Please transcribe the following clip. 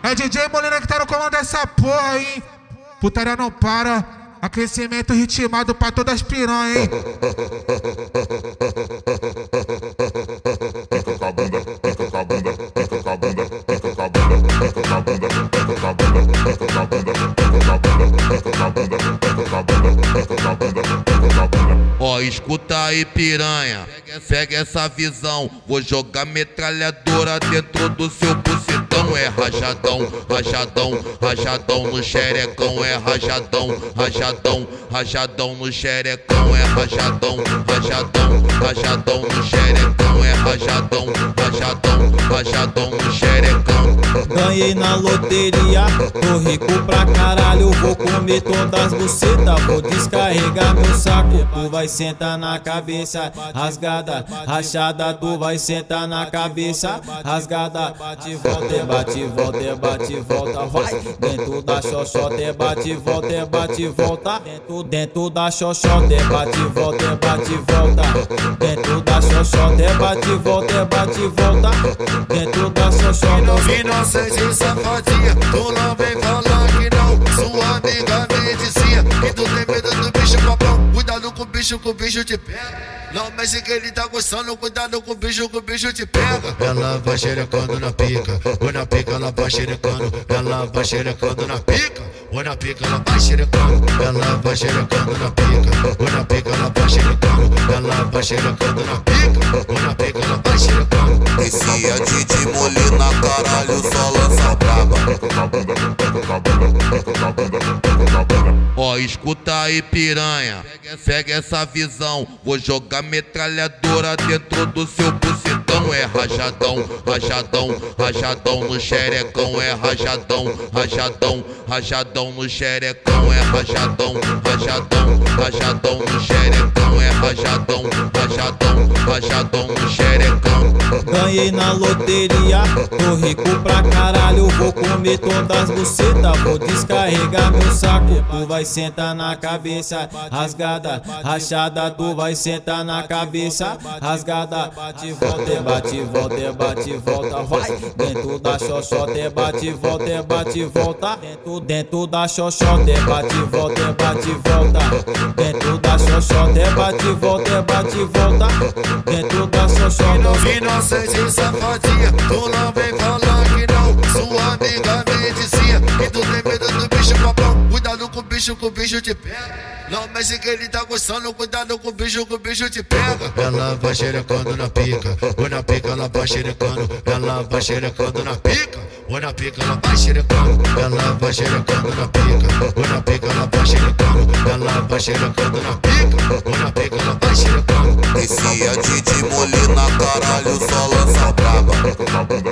É DJ Molina que tá no comando dessa porra, hein? Putaria não para. Aquecimento ritmado pra todas as piranhas, hein? Fica com a bunda, fica com a bunda, fica com a bunda, fica com a bunda, fica com a bunda, fica com a bunda, fica com a bunda, fica com a bunda, fica com a bunda, fica com a bunda, fica com a bunda, fica com a bunda. Ó, escuta aí, piranha, segue essa visão. Vou jogar metralhadora dentro do seu bucetão. É rajadão, rajadão, rajadão no xerecão. É rajadão, rajadão, rajadão no xerecão. É rajadão, rajadão, rajadão no xerecão. É rajadão, rajadão, rajadão no xerecão. Ganhei na loteria, tô rico pra caralho. Vou comer todas as bucetas, vou descarregar meu saco. Tu vai sentar na cabeça, rasgada, rachada. Tu vai sentar na cabeça, rasgada. Bate, volta, bate, volta, bate, volta. Vai dentro da xoxota, bate, volta, bate, volta. Dentro da xoxota, bate, volta, bate, volta. Dentro da xoxota, bate, volta, bate, volta. Dentro da xoxota. Inocente safadinha, tu não vem falar que não. Sua amiga me dizia que tu tem medo do bicho papão. Cuidado com o bicho te pega. Não mexe que ele tá gostando, cuidado com o bicho te pega. Ela vai xerecando na pica, ou na pica ela vai xerecando. Ela vai xerecando na pica, ou na pica ela vai xerecando. Ela vai xerecando na pica, ou na pica ela vai xerecando. Ela vai xerecando na pica, ou na pica ela vai xerecando. Esse é DJ Molina, caralho, só lança braba. Ó, escuta aí, piranha, segue essa visão. Vou jogar metralhadora dentro do seu bucetão. É rajadão, rajadão, rajadão no xerecão. É rajadão, rajadão, rajadão no xerecão. É rajadão, rajadão, rajadão no xerecão. É rajadão, rajadão, rajadão no xerecão. Ganhei na loteria, tô rico pra caralho. Vou comer todas as bucetas, vou descarregar meu saco. Tu vai sentar na cabeça, rasgada, rachada. Tu vai sentar na cabeça, rasgada. Bate, volta, bate, volta, bate, volta. Vai dentro da xoxota, bate, volta, bate, volta. Dentro da xoxota, bate, volta, bate, volta. Dentro da xoxota, bate, volta, bate, volta. Dentro da xoxota. Inocente safadinha, tu não vem falar que não. Sua amiga me dizia que tu tem medo do bicho papão. Cuidado com o bicho te pega. Não mexe que ele tá gostando, cuidado com o bicho te pega. Ela vai xerecando na pica, ou na pica ela vai xerecando. Ela vai xerecando na pica, ou na pica ela vai xerecando. Ela vai xerecando na pica, ou na pica ela vai xerecando. Ela vai xerecando na pica, ou na pica ela vai xerecando. Esse é DJ Molina, caralho, só lança braba.